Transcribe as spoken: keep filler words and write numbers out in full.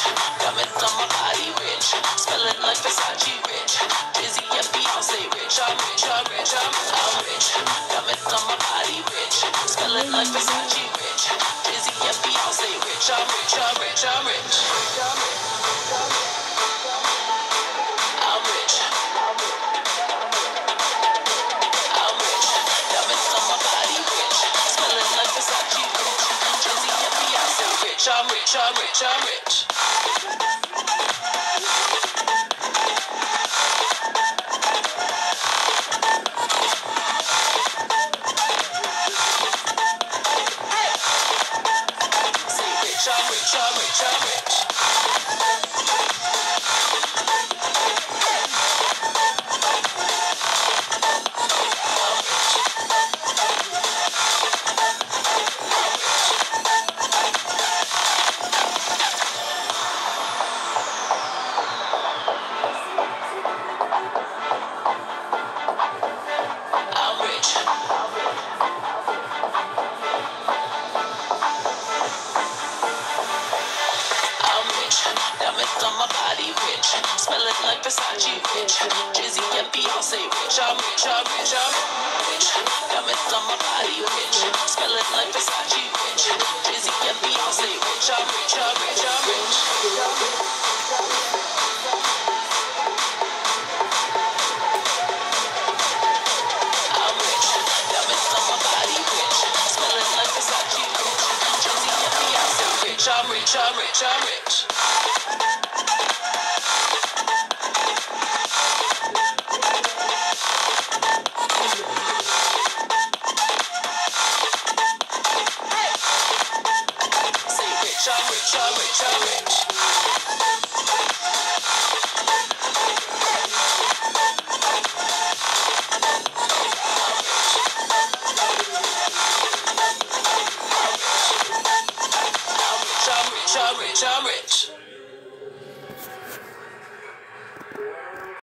Diamonds on my body rich, smelling like Versace rich. Jay-Z and Beyonce rich, I'm rich, I'm rich, I'm, I'm rich. Diamonds on my body rich, smelling like Versace rich. Jay-Z and Beyonce rich, I'm rich, I'm rich, I'm rich. I'm rich. I'm rich. Diamonds on my body rich, smelling like Versace rich. Jay-Z and Beyonce rich, I'm rich, I'm rich, I'm rich. I'm rich, I'm rich, I'm rich. I'm rich. I'm rich. Diamonds on my body rich, smelling like Versace rich. Jay-Z and Beyonce rich, I'm rich, I'm rich, I'm rich. Diamonds on my body rich, smelling like Versace rich. Jay-Z and Beyonce rich, I'm rich, I'm rich, I'm rich. I'm rich. Diamonds on my body rich, smelling like Versace rich. Jay-Z and Beyonce rich, I'm rich, I'm rich, I'm rich.